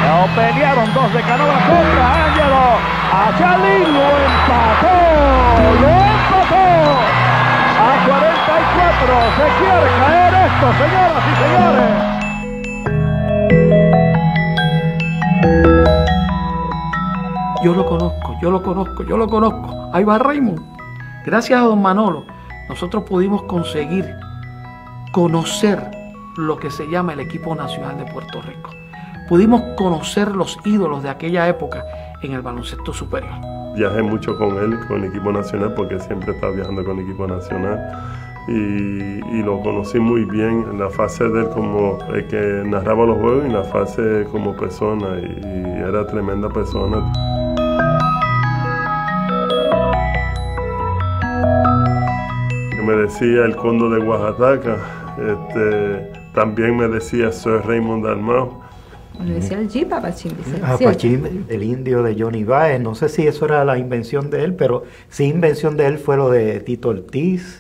Lo pelearon dos de Canova contra Ángelo. A Charlie lo empató. A 44. Se quiere caer esto, señoras y señores. Yo lo conozco. Ahí va Raymond. Gracias a don Manolo, nosotros pudimos conseguir conocer lo que se llama el equipo nacional de Puerto Rico. Pudimos conocer los ídolos de aquella época en el baloncesto superior. Viajé mucho con él, con el equipo nacional, porque siempre estaba viajando con el equipo nacional. Y lo conocí muy bien en la fase de él como el que narraba los juegos y en la fase como persona. Y era tremenda persona. Me decía el Cóndor de Oaxaca, también me decía Sir Raymond Dalmau. Me decía el G, Papachín. Papachín, el indio de Johnny Baez. No sé si eso era la invención de él, pero sí invención de él fue lo de Tito Ortiz,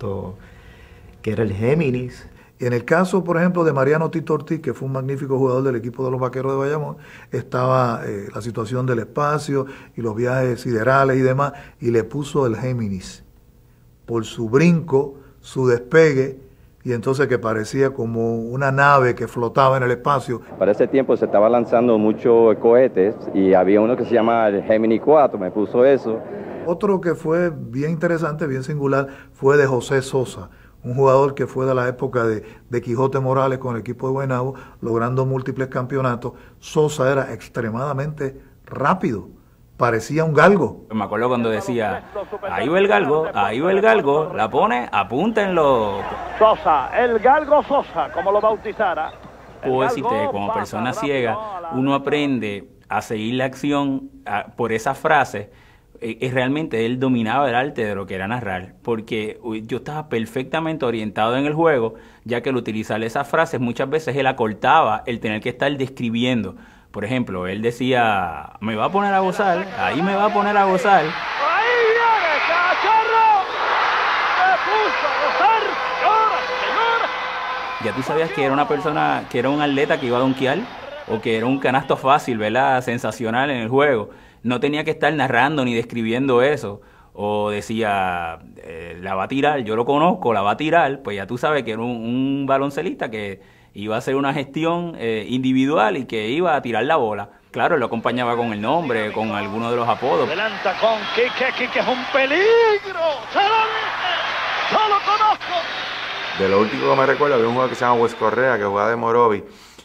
que era el Géminis. Y en el caso, por ejemplo, de Mariano Tito Ortiz, que fue un magnífico jugador del equipo de los Vaqueros de Bayamón, estaba la situación del espacio y los viajes siderales y demás, y le puso el Géminis por su brinco, su despegue, y entonces que parecía como una nave que flotaba en el espacio. Para ese tiempo se estaba lanzando muchos cohetes y había uno que se llama el Gemini 4, me puso eso. Otro que fue bien interesante, bien singular, fue de José Sosa, un jugador que fue de la época de Quijote Morales con el equipo de Guaynabo, logrando múltiples campeonatos. Sosa era extremadamente rápido. Parecía un galgo. Me acuerdo cuando decía, ahí va el galgo, la pone, apúntenlo. Sosa, el galgo Sosa, como lo bautizara. Pues como persona ciega, uno aprende a seguir la acción por esa frase. Realmente él dominaba el arte de lo que era narrar, porque yo estaba perfectamente orientado en el juego, ya que al utilizar esas frases muchas veces él acortaba el tener que estar describiendo. Por ejemplo, él decía, me va a poner a gozar, ahí me va a poner a gozar. ¡Ahí viene, cachorro! ¡Me puso a gozar, señora! Ya tú sabías que era una persona, que era un atleta que iba a donkear, o que era un canasto fácil, ¿verdad? Sensacional en el juego. No tenía que estar narrando ni describiendo eso. O decía, la va a tirar, yo lo conozco, la va a tirar. Pues ya tú sabes que era un baloncelista que iba a hacer una gestión individual y que iba a tirar la bola. Claro, él lo acompañaba con el nombre, con alguno de los apodos. Adelanta con Quique es un peligro. ¡Se lo dije! ¡Yo lo conozco! De lo último que me recuerdo, había un jugador que se llama Wes Correa, que jugaba de Morovi,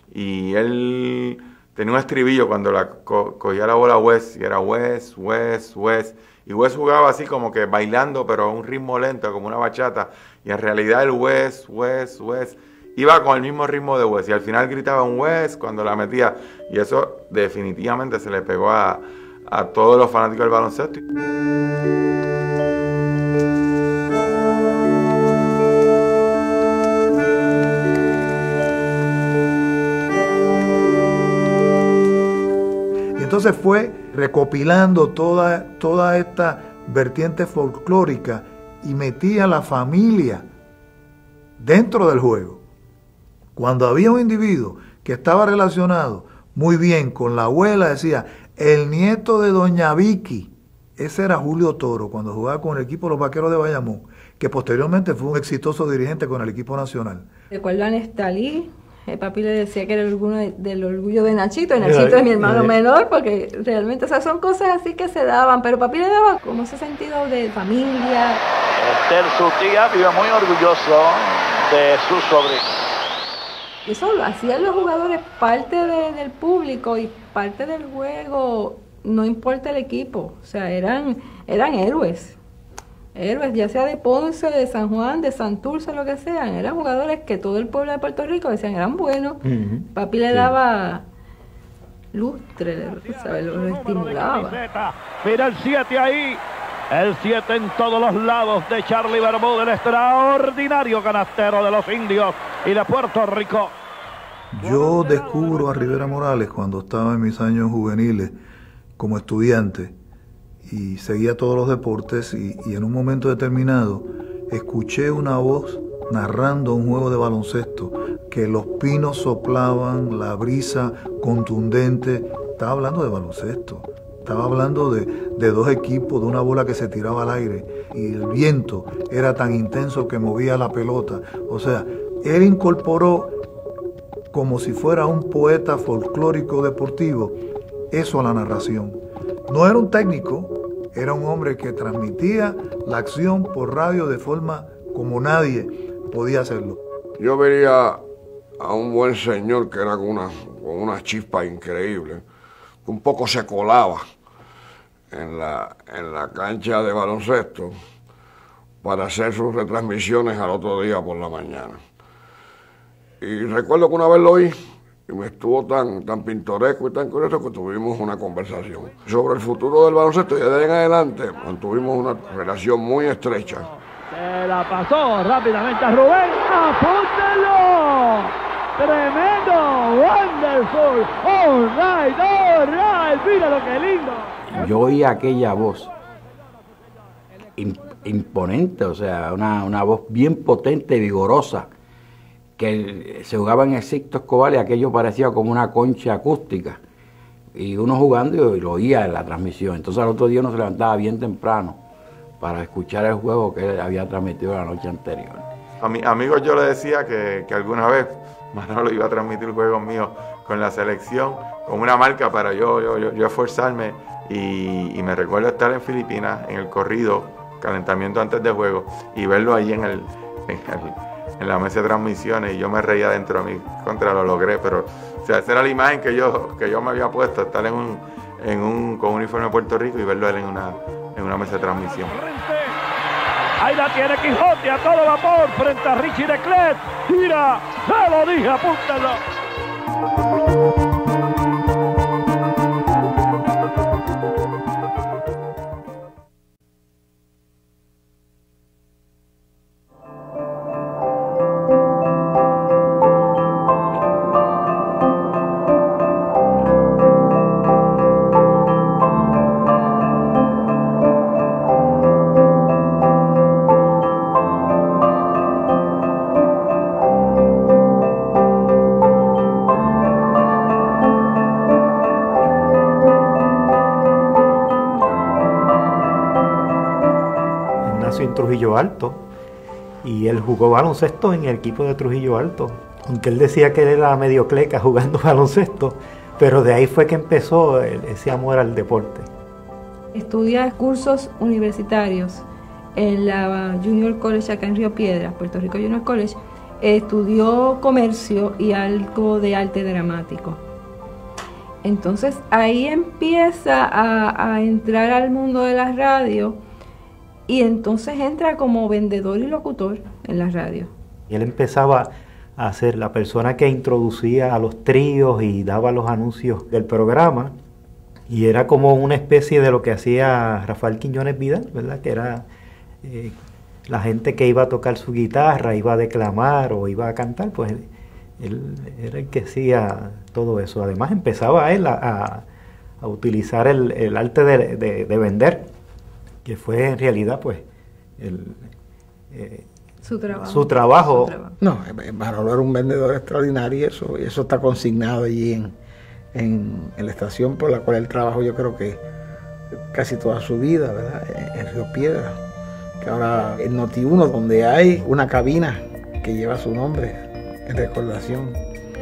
y él tenía un estribillo cuando cogía la bola Wes, y era Wes, Wes, Wes. Y Wes jugaba así como que bailando, pero a un ritmo lento, como una bachata. Y en realidad el Wes, Wes, Wes iba con el mismo ritmo de Wes. Y al final gritaba un Wes cuando la metía. Y eso definitivamente se le pegó a todos los fanáticos del baloncesto. Entonces fue recopilando toda esta vertiente folclórica y metía a la familia dentro del juego. Cuando había un individuo que estaba relacionado muy bien con la abuela, decía, el nieto de doña Vicky, ese era Julio Toro, cuando jugaba con el equipo de los Vaqueros de Bayamón, que posteriormente fue un exitoso dirigente con el equipo nacional. Recuerdo a Nestalí. Papi le decía que era el orgullo del orgullo de Nachito, y Nachito es mi hermano menor, porque realmente esas son cosas así que se daban, pero papi le daba como ese sentido de familia. Esther, su tía, vive muy orgulloso de su sobrino. Eso lo hacían los jugadores parte del público y parte del juego, no importa el equipo, o sea, eran héroes. Héroes, ya sea de Ponce, de San Juan, de Santurce, lo que sean, eran jugadores que todo el pueblo de Puerto Rico decían eran buenos. Papi le daba lustre, ¿sabes? Lo estimulaba. Mira el 7 ahí, el 7 en todos los lados de Charlie Bermúdez, el extraordinario canastero de los indios y de Puerto Rico. Yo descubro a Rivera Morales cuando estaba en mis años juveniles como estudiante, y seguía todos los deportes y en un momento determinado escuché una voz narrando un juego de baloncesto que los pinos soplaban, la brisa contundente. Estaba hablando de baloncesto. Estaba hablando de dos equipos, de una bola que se tiraba al aire y el viento era tan intenso que movía la pelota. O sea, él incorporó, como si fuera un poeta folclórico deportivo, eso a la narración. No era un técnico, era un hombre que transmitía la acción por radio de forma como nadie podía hacerlo. Yo vería a un buen señor que era con una chispa increíble, que un poco se colaba en la cancha de baloncesto para hacer sus retransmisiones al otro día por la mañana. Y recuerdo que una vez lo oí y me estuvo tan pintoresco y tan curioso que tuvimos una conversación sobre el futuro del baloncesto y de ahí en adelante mantuvimos una relación muy estrecha. Se la pasó rápidamente a Rubén. ¡Apúntalo! ¡Tremendo! ¡Wonderful! ¡All right! ¡Mira lo que lindo! Yo oí aquella voz imponente, o sea, una voz bien potente y vigorosa, que se jugaba en el Sixto Escobar y aquello parecía como una concha acústica. Y uno jugando y lo oía en la transmisión. Entonces al otro día uno se levantaba bien temprano para escuchar el juego que él había transmitido la noche anterior. A mis amigos yo les decía que alguna vez Manolo iba a transmitir juegos míos con la selección, con una marca para yo esforzarme. Y me recuerdo estar en Filipinas, en el corrido, calentamiento antes de juego, y verlo ahí en la mesa de transmisiones, y yo me reía dentro de mí, lo logré, pero o sea, esa era la imagen que yo me había puesto, estar con un uniforme de Puerto Rico y verlo él en una mesa de transmisión. Ahí la tiene Quijote a todo vapor frente a Richie Declet. Tira, se lo dije, apúntalo. En Trujillo Alto, y él jugó baloncesto en el equipo de Trujillo Alto, aunque él decía que él era medio cleca jugando baloncesto, pero de ahí fue que empezó ese amor al deporte. Estudia cursos universitarios en la Junior College acá en Río Piedras, Puerto Rico Junior College. Estudió comercio y algo de arte dramático. Entonces ahí empieza a entrar al mundo de la radio. Y entonces entra como vendedor y locutor en la radio. Y él empezaba a ser la persona que introducía a los tríos y daba los anuncios del programa. Y era como una especie de lo que hacía Rafael Quiñones Vidal, ¿verdad? Que era la gente que iba a tocar su guitarra, iba a declamar o iba a cantar, pues él era el que hacía todo eso. Además empezaba él a utilizar el arte de vender, que fue en realidad pues su trabajo. No, Manolo era un vendedor extraordinario y eso está consignado allí en la estación por la cual él trabajó, yo creo que casi toda su vida, ¿verdad? En Río Piedras, que ahora en Noti1, donde hay una cabina que lleva su nombre en recordación.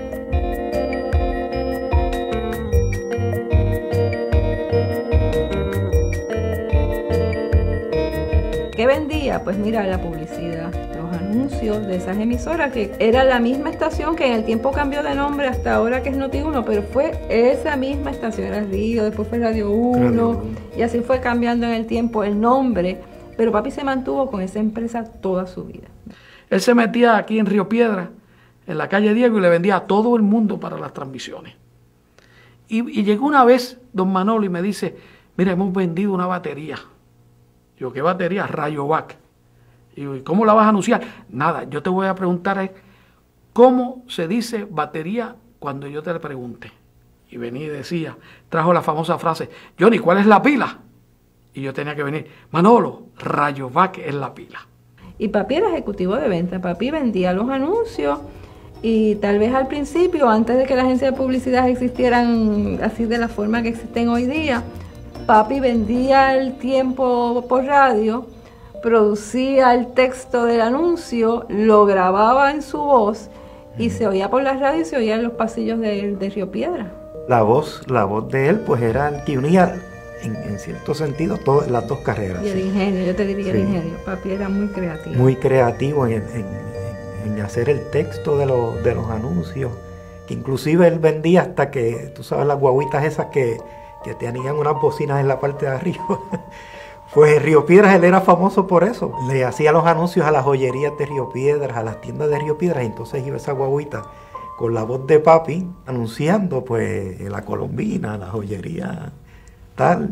¿Qué vendía? Pues mira, la publicidad, los anuncios de esas emisoras, que era la misma estación que en el tiempo cambió de nombre hasta ahora que es Noti1, pero fue esa misma estación, era Río, después fue Radio 1, y así fue cambiando en el tiempo el nombre, pero papi se mantuvo con esa empresa toda su vida. Él se metía aquí en Río Piedra, en la calle Diego, y le vendía a todo el mundo para las transmisiones. Y llegó una vez don Manolo y me dice, mira, hemos vendido una batería. Yo, ¿qué batería? Rayovac. Y ¿cómo la vas a anunciar? Nada, yo te voy a preguntar ¿cómo se dice batería cuando yo te le pregunte? Y venía y decía, trajo la famosa frase, Johnny, ¿cuál es la pila? Y yo tenía que venir, Manolo, Rayovac es la pila. Y papi era ejecutivo de venta, papi vendía los anuncios Y tal vez al principio, antes de que las agencias de publicidad existieran así de la forma que existen hoy día, papi vendía el tiempo por radio, producía el texto del anuncio, lo grababa en su voz y se oía por la radio y se oía en los pasillos de Río Piedra. La voz de él pues era el que unía en cierto sentido todas las dos carreras. Y el ingenio, yo te diría el ingenio. Papi era muy creativo. Muy creativo en hacer el texto de los anuncios. Que inclusive él vendía hasta que, tú sabes, las guaguitas esas que tenían unas bocinas en la parte de arriba. Pues en Río Piedras él era famoso por eso. Le hacía los anuncios a las joyerías de Río Piedras, a las tiendas de Río Piedras, y entonces iba esa guaguita con la voz de papi anunciando pues la Colombina, la joyería tal,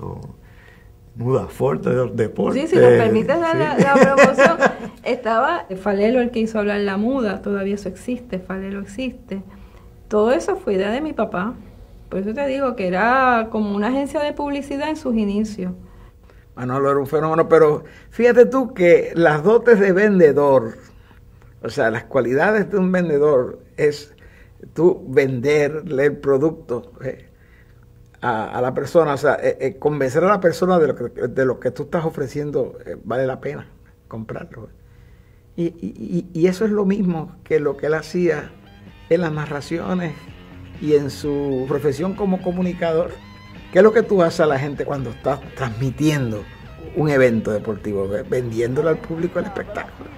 Muda Forte de los deportes. Sí, si nos permites dar la promoción, estaba Falelo el que hizo hablar la muda, todavía eso existe, Falelo existe. Todo eso fue idea de mi papá. Por eso te digo que era como una agencia de publicidad en sus inicios. Manolo era un fenómeno, pero fíjate tú que las dotes de vendedor, o sea, las cualidades de un vendedor es tú venderle el producto a la persona, o sea, convencer a la persona de lo que tú estás ofreciendo vale la pena comprarlo. Y eso es lo mismo que lo que él hacía en las narraciones y en su profesión como comunicador. ¿Qué es lo que tú haces a la gente cuando estás transmitiendo un evento deportivo, vendiéndole al público el espectáculo?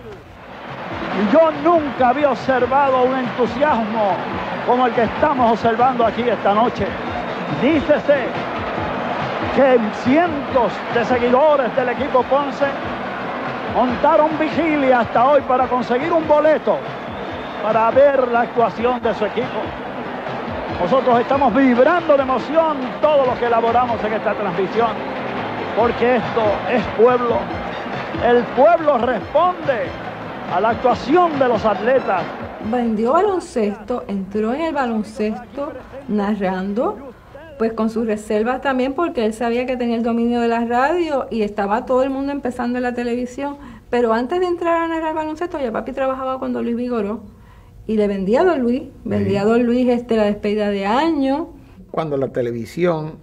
Yo nunca había observado un entusiasmo como el que estamos observando aquí esta noche. Dícese que cientos de seguidores del equipo Ponce montaron vigilia hasta hoy para conseguir un boleto para ver la actuación de su equipo. Nosotros estamos vibrando de emoción todo lo que elaboramos en esta transmisión, porque esto es pueblo. El pueblo responde a la actuación de los atletas. Vendió baloncesto, entró en el baloncesto narrando, pues con sus reservas también, porque él sabía que tenía el dominio de la radio y estaba todo el mundo empezando en la televisión. Pero antes de entrar a narrar baloncesto, ya papi trabajaba con Don Luis Vigoró y le vendía a Don Luis, vendía a Don Luis la despedida de año. Cuando la televisión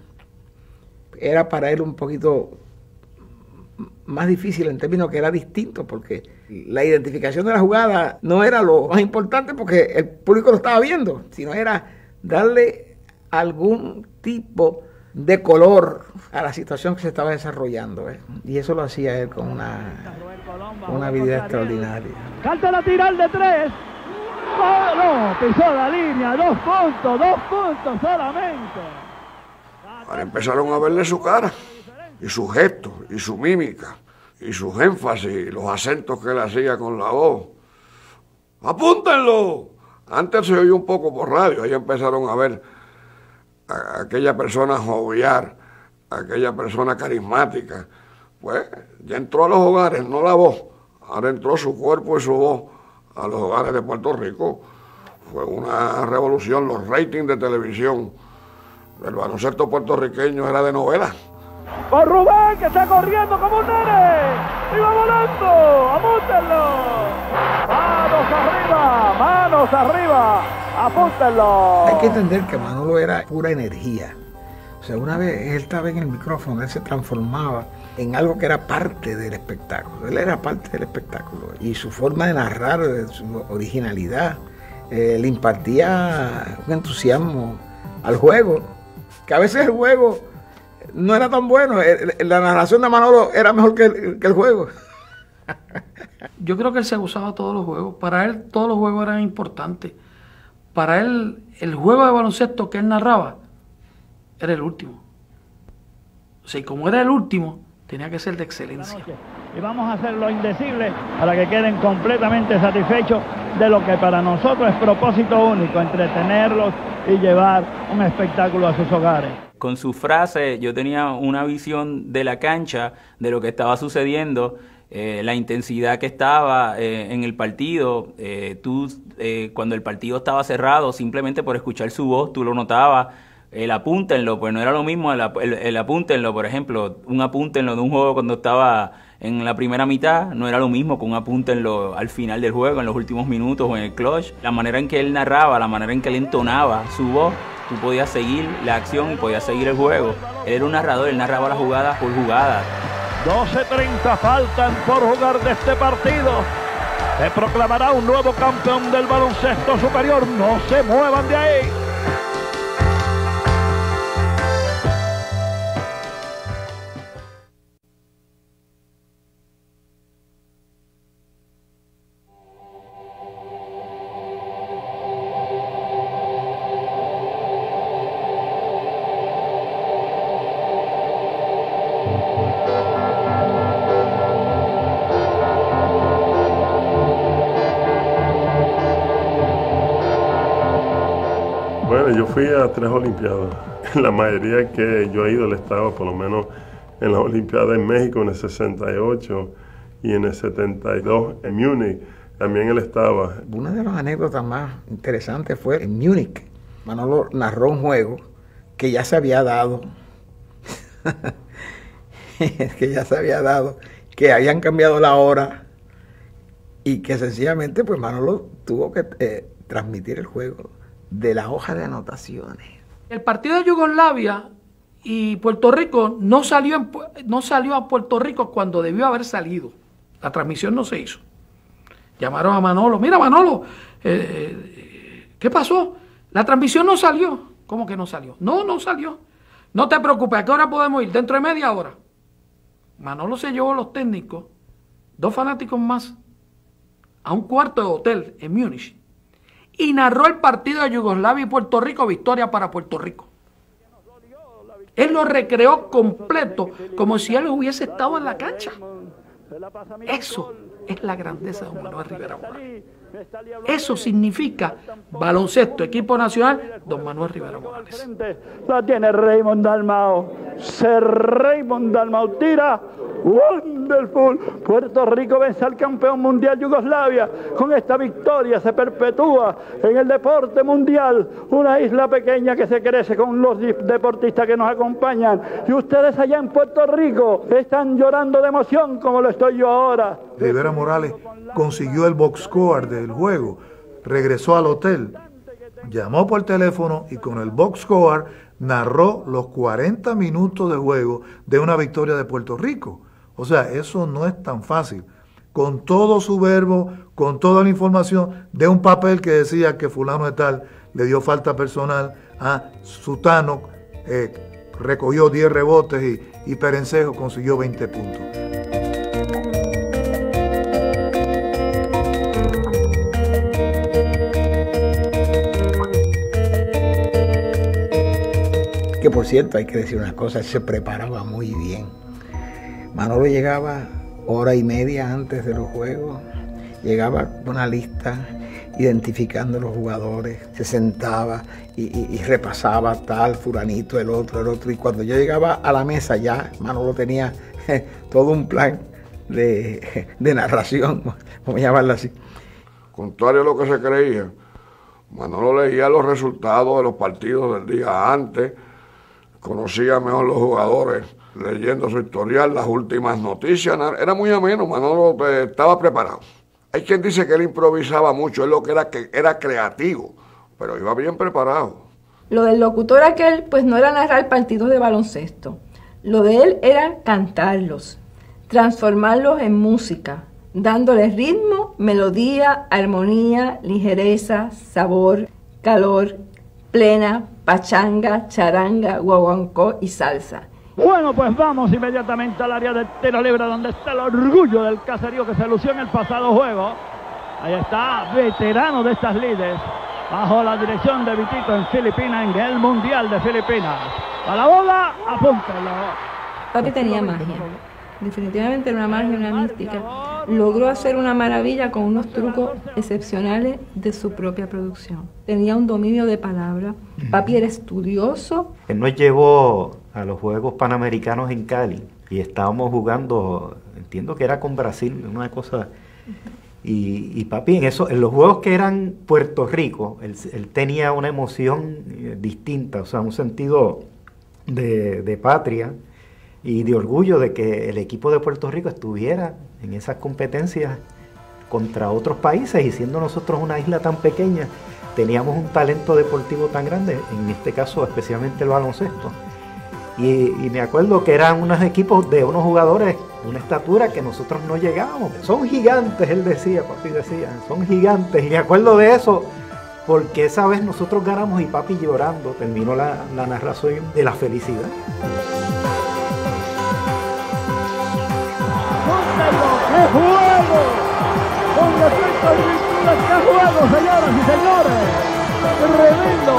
era para él un poquito más difícil en términos que era distinto, porque la identificación de la jugada no era lo más importante porque el público lo estaba viendo, sino era darle algún tipo de color a la situación que se estaba desarrollando, y eso lo hacía él con una habilidad extraordinaria. Calta la tirar de tres. Oh, no, pisó la línea, 2 puntos solamente. Ahora empezaron a verle su cara, y sus gestos, y su mímica, y sus énfasis, y los acentos que él hacía con la voz. ¡Apúntenlo! Antes se oyó un poco por radio, ahí empezaron a ver a aquella persona jovial, a aquella persona carismática. Pues ya entró a los hogares, no la voz, ahora entró su cuerpo y su voz a los hogares de Puerto Rico. Fue una revolución. Los ratings de televisión del baloncesto puertorriqueño era de novela. Con Rubén, que está corriendo como un nene, y va volando, apúntenlo. Manos arriba, apúntenlo. Hay que entender que Manolo era pura energía. O sea, una vez él estaba en el micrófono, él se transformaba en algo que era parte del espectáculo. Él era parte del espectáculo. Y su forma de narrar, su originalidad, le impartía un entusiasmo al juego, que a veces el juego no era tan bueno. La narración de Manolo era mejor que el juego. Yo creo que él se gozaba todos los juegos. Para él todos los juegos eran importantes. Para él el juego de baloncesto que él narraba era el último. O sea, y como era el último, tenía que ser de excelencia. Y vamos a hacer lo indecible para que queden completamente satisfechos de lo que para nosotros es propósito único, entretenerlos y llevar un espectáculo a sus hogares. Con su frase yo tenía una visión de la cancha, de lo que estaba sucediendo, la intensidad que estaba en el partido. Cuando el partido estaba cerrado, simplemente por escuchar su voz, tú lo notabas. El apúntenlo, pues no era lo mismo el apúntenlo, por ejemplo, un apúntenlo de un juego cuando estaba en la primera mitad, no era lo mismo con un apunte al final del juego, en los últimos minutos o en el clutch. La manera en que él narraba, la manera en que él entonaba su voz, tú podías seguir la acción y podías seguir el juego. Él era un narrador, él narraba las jugadas por jugadas. 12:30 faltan por jugar de este partido. Se proclamará un nuevo campeón del baloncesto superior. No se muevan de ahí. Bueno, yo fui a 3 Olimpiadas. La mayoría que yo he ido, él estaba por lo menos en las Olimpiadas en México en el 68 y en el 72 en Múnich. También él estaba. Una de las anécdotas más interesantes fue en Múnich. Manolo narró un juego que ya se había dado. Que habían cambiado la hora y que sencillamente pues Manolo tuvo que transmitir el juego de la hoja de anotaciones. El partido de Yugoslavia y Puerto Rico no salió a Puerto Rico cuando debió haber salido. La transmisión no se hizo. Llamaron a Manolo. Mira, Manolo, ¿qué pasó? La transmisión no salió. ¿Cómo que no salió? No salió. No te preocupes, ¿a qué hora podemos ir? Dentro de media hora. Manolo se llevó a los técnicos, 2 fanáticos más, a un cuarto de hotel en Múnich y narró el partido de Yugoslavia y Puerto Rico, victoria para Puerto Rico. Él lo recreó completo, como si él hubiese estado en la cancha. Eso es la grandeza de don Manuel Rivera Morales. Eso significa baloncesto, equipo nacional, don Manuel Rivera Morales. La tiene Raymond Dalmau. Raymond Dalmau tira. Wonderful. Puerto Rico vence al campeón mundial Yugoslavia. Con esta victoria se perpetúa en el deporte mundial. Una isla pequeña que se crece con los deportistas que nos acompañan. Y ustedes allá en Puerto Rico están llorando de emoción como lo estoy yo ahora. Rivera Morales consiguió el box score del juego, regresó al hotel, llamó por teléfono y con el box score narró los 40 minutos de juego de una victoria de Puerto Rico. O sea, eso no es tan fácil. Con todo su verbo, con toda la información de un papel que decía que fulano de tal le dio falta personal a Sutano, recogió 10 rebotes y Perencejo consiguió 20 puntos. Que por cierto, hay que decir una cosa, él se preparaba muy bien. Manolo llegaba hora y media antes de los juegos, llegaba con una lista identificando los jugadores, se sentaba y repasaba tal, fulanito, el otro, y cuando yo llegaba a la mesa ya Manolo tenía todo un plan de narración, vamos a llamarlo así. Contrario a lo que se creía, Manolo leía los resultados de los partidos del día antes, conocía mejor los jugadores, leyendo su historial, las últimas noticias, era muy ameno, Manolo estaba preparado. Hay quien dice que él improvisaba mucho, él lo que era creativo, pero iba bien preparado. Lo del locutor aquel, pues no era narrar partidos de baloncesto. Lo de él era cantarlos, transformarlos en música, dándole ritmo, melodía, armonía, ligereza, sabor, calor, plena, pachanga, charanga, guaguancó y salsa. Bueno, pues vamos inmediatamente al área del tiro libre, donde está el orgullo del caserío que se lució en el pasado juego. Ahí está, veterano de estas lides, bajo la dirección de Vitito en Filipinas, en el Mundial de Filipinas. A la bola, apúntalo. Papi tenía magia, definitivamente era una magia, una mística. Logró hacer una maravilla con unos trucos excepcionales de su propia producción. Tenía un dominio de palabra. Papi era estudioso. Él nos llevó a los Juegos Panamericanos en Cali y estábamos jugando, entiendo que era con Brasil, una cosa. Y papi, en los juegos que eran Puerto Rico, él tenía una emoción distinta, o sea, un sentido de patria y de orgullo de que el equipo de Puerto Rico estuviera en esas competencias contra otros países, y siendo nosotros una isla tan pequeña, teníamos un talento deportivo tan grande, en este caso especialmente el baloncesto. Y me acuerdo que eran unos equipos de unos jugadores de una estatura que nosotros no llegábamos. Son gigantes, él decía, papi decía, son gigantes. Y me acuerdo de eso porque esa vez nosotros ganamos y papi llorando terminó la narración de la felicidad. ¡Qué juego! Con respecto al virtudes, ¡qué juego, señoras y señores! ¡Tremendo!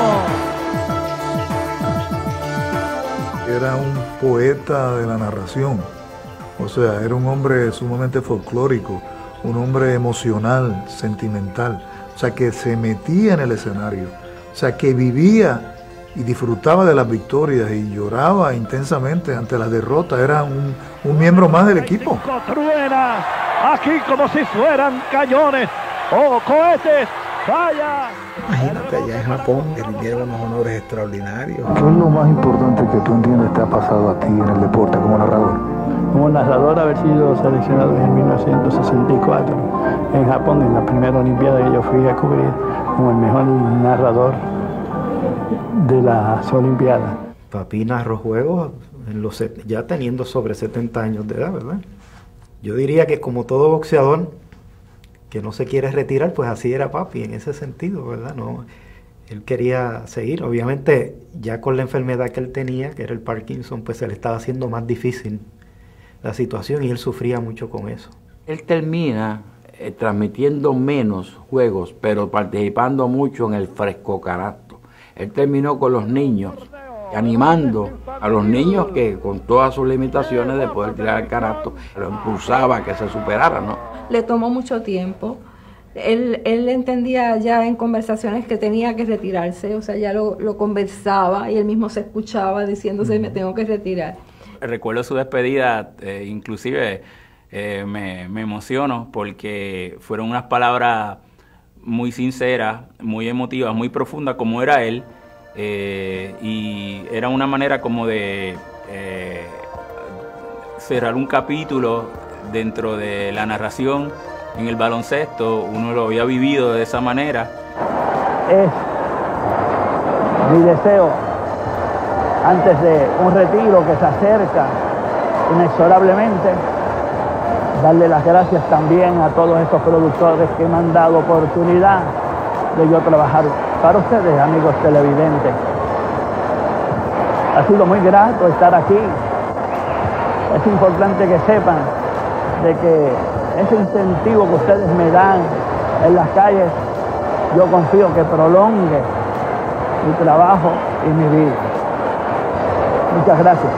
Era un poeta de la narración, o sea, era un hombre sumamente folclórico, un hombre emocional, sentimental, o sea, que se metía en el escenario, o sea, que vivía y disfrutaba de las victorias y lloraba intensamente ante las derrotas. Era un miembro más del equipo. Truena, aquí como si fueran cañones o cohetes. ¡Vaya! Imagínate, allá en Japón que rindieron unos honores extraordinarios. ¿Qué es lo más importante que tú entiendes te ha pasado a ti en el deporte como narrador? Como narrador, haber sido seleccionado en 1964 en Japón, en la primera Olimpiada que yo fui a cubrir, como el mejor narrador de las Olimpiadas. Papi narró juegos ya teniendo sobre 70 años de edad, ¿verdad? Yo diría que como todo boxeador que no se quiere retirar, pues así era papi en ese sentido, ¿verdad? No, él quería seguir. Obviamente ya con la enfermedad que él tenía, que era el Parkinson, pues se le estaba haciendo más difícil la situación y él sufría mucho con eso. Él termina transmitiendo menos juegos, pero participando mucho en el frescocanasto. Él terminó con los niños, animando a los niños que con todas sus limitaciones de poder tirar el canasto, lo impulsaba a que se superara, ¿no? Le tomó mucho tiempo. Él entendía ya en conversaciones que tenía que retirarse, o sea, ya lo conversaba y él mismo se escuchaba diciéndose, me tengo que retirar. Recuerdo su despedida, inclusive me emociono porque fueron unas palabras muy sinceras, muy emotivas, muy profundas como era él, y era una manera como de cerrar un capítulo dentro de la narración en el baloncesto. Uno lo había vivido de esa manera. Es mi deseo, antes de un retiro que se acerca inexorablemente, darle las gracias también a todos estos productores que me han dado oportunidad de yo trabajar para ustedes, amigos televidentes. Ha sido muy grato estar aquí. Es importante que sepan de que ese incentivo que ustedes me dan en las calles, yo confío que prolongue mi trabajo y mi vida. Muchas gracias.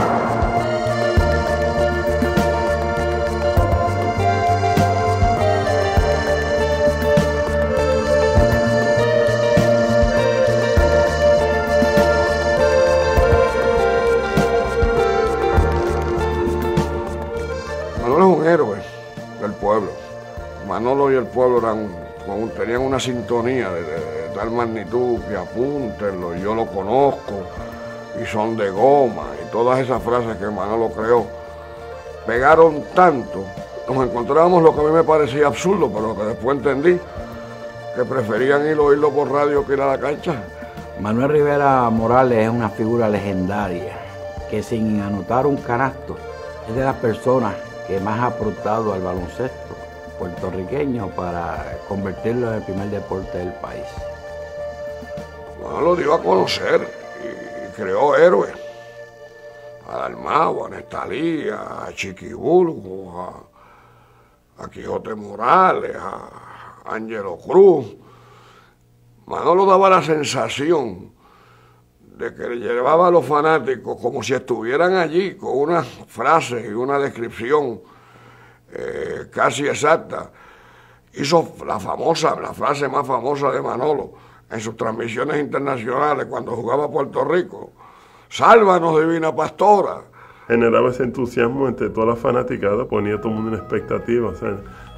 Manolo es un héroe del pueblo. Manolo y el pueblo tenían una sintonía de tal magnitud que apúntenlo, yo lo conozco, y son de goma, y todas esas frases que Manolo creó, pegaron tanto. Nos encontrábamos lo que a mí me parecía absurdo, pero que después entendí que preferían oírlo por radio que ir a la cancha. Manuel Rivera Morales es una figura legendaria que sin anotar un canasto es de las personas que más ha aportado al baloncesto puertorriqueño para convertirlo en el primer deporte del país. Manolo lo dio a conocer y creó héroes. A Dalmau, a Nestalí, a Chiquibulgo, a Quijote Morales, a Ángelo Cruz. Manolo daba la sensación de que le llevaba a los fanáticos como si estuvieran allí con una frase y una descripción casi exacta. Hizo la frase más famosa de Manolo en sus transmisiones internacionales cuando jugaba a Puerto Rico: "Sálvanos, Divina Pastora". Generaba ese entusiasmo entre toda la fanaticada, ponía a todo el mundo en expectativa. O sea,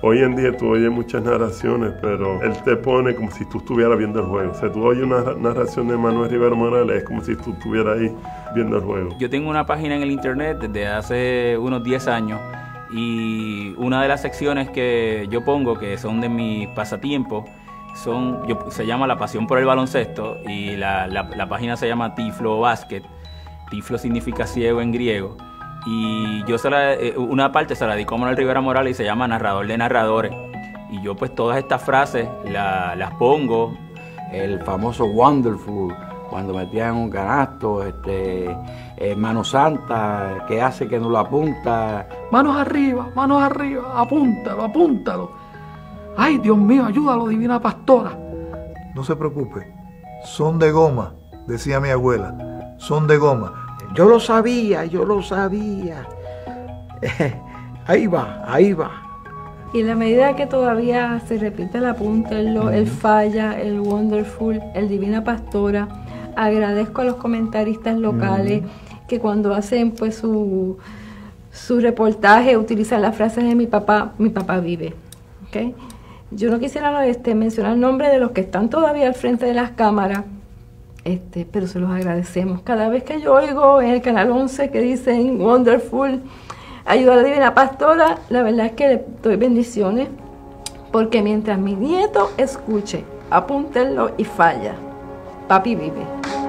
Hoy en día tú oyes muchas narraciones, pero él te pone como si tú estuvieras viendo el juego. O sea, tú oyes una narración de Manuel Rivera Morales, es como si tú estuvieras ahí viendo el juego. Yo tengo una página en el internet desde hace unos 10 años y una de las secciones que yo pongo, que son de mis pasatiempos, se llama La Pasión por el Baloncesto, y la página se llama Tiflo Basket. Tiflo significa ciego en griego. Y yo una parte se la dedico a Manuel Rivera Morales y se llama Narrador de Narradores. Y yo pues todas estas frases las pongo. El famoso Wonderful, cuando metían un canasto, Mano Santa, que hace que no lo apunta. Manos arriba, apúntalo, apúntalo. Ay, Dios mío, ayúdalo, Divina Pastora. No se preocupe, son de goma, decía mi abuela, son de goma. Yo lo sabía. Ahí va. Y en la medida que todavía se repite el apúntenlo, el falla, el wonderful, el Divina Pastora, agradezco a los comentaristas locales que cuando hacen pues su reportaje utilizan las frases de mi papá vive. ¿Okay? Yo no quisiera mencionar el nombre de los que están todavía al frente de las cámaras, pero se los agradecemos. Cada vez que yo oigo en el Canal 11 que dicen wonderful, ayuda a la Divina Pastora, la verdad es que le doy bendiciones, porque mientras mi nieto escuche, apúntenlo y falla, papi vive.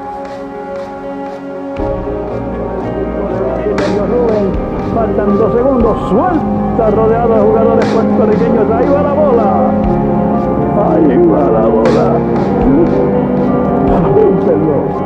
Faltan 2 segundos, suelta, rodeado de jugadores puertorriqueños, ahí va la bola, apúntenlo.